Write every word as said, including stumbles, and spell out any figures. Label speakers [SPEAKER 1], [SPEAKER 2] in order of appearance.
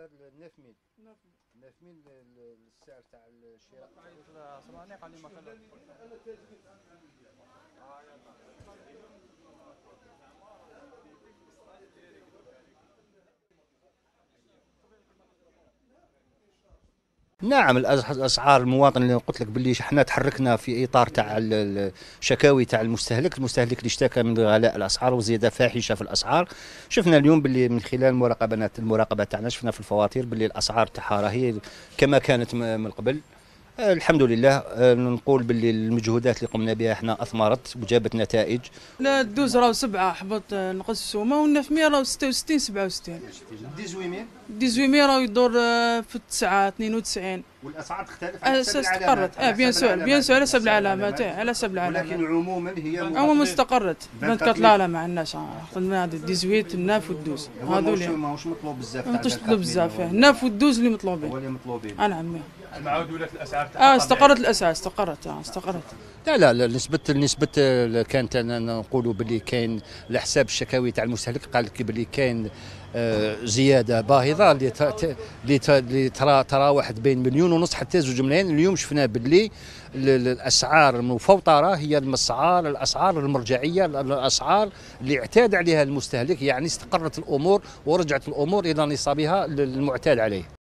[SPEAKER 1] هذا تسعة مية تسعة مية السعر تاع الشراء. نعم، الاسعار المواطن اللي قلت لك باللي احنا تحركنا في اطار تاع الشكاوي تاع المستهلك، المستهلك اللي اشتكى من غلاء الاسعار وزياده فاحشه في الاسعار. شفنا اليوم باللي من خلال المراقبات المراقبه تاعنا شفنا في الفواتير باللي الاسعار تاعها راهي كما كانت من قبل. الحمد لله نقول باللي المجهودات اللي قمنا بها احنا اثمرت وجابت نتائج.
[SPEAKER 2] لا الدوز راهو سبعة حبط نقص السومه والنف مية راهو ستة وستين سبعة وستين.
[SPEAKER 1] ثمانية مية
[SPEAKER 2] ثمانية مية راهو يدور في التسعة اثنين وتسعين.
[SPEAKER 1] والاسعار تختلف على حسب
[SPEAKER 2] استقرت. اه بيان سور بيان سور على حسب العلامات على حسب العلامات.
[SPEAKER 1] ولكن عموما هي
[SPEAKER 2] عموما استقرت. بنت لا ما عندناش خدنا ثمانية عشر الناف والدوز
[SPEAKER 1] هذول ماهوش مطلوب بزاف.
[SPEAKER 2] ماهوش مطلوب بزاف الناف والدوز اللي مطلوبين.
[SPEAKER 1] هو اللي مطلوبين.
[SPEAKER 2] اه نعم.
[SPEAKER 3] المعود ولات الاسعار
[SPEAKER 2] اه استقرت الاسعار استقرت اه استقرت.
[SPEAKER 1] لا لا لا نسبة نسبة كانت نقولوا باللي كاين على حساب الشكاوي تاع المستهلك قال لك باللي كاين زيادة باهظة اللي اللي ترى تراوحت بين مليون ونص حتى زوج ملايين. اليوم شفنا باللي الاسعار المفوطرة هي الاسعار الاسعار المرجعية، الاسعار اللي اعتاد عليها المستهلك، يعني استقرت الامور ورجعت الامور الى نصابها المعتاد عليه.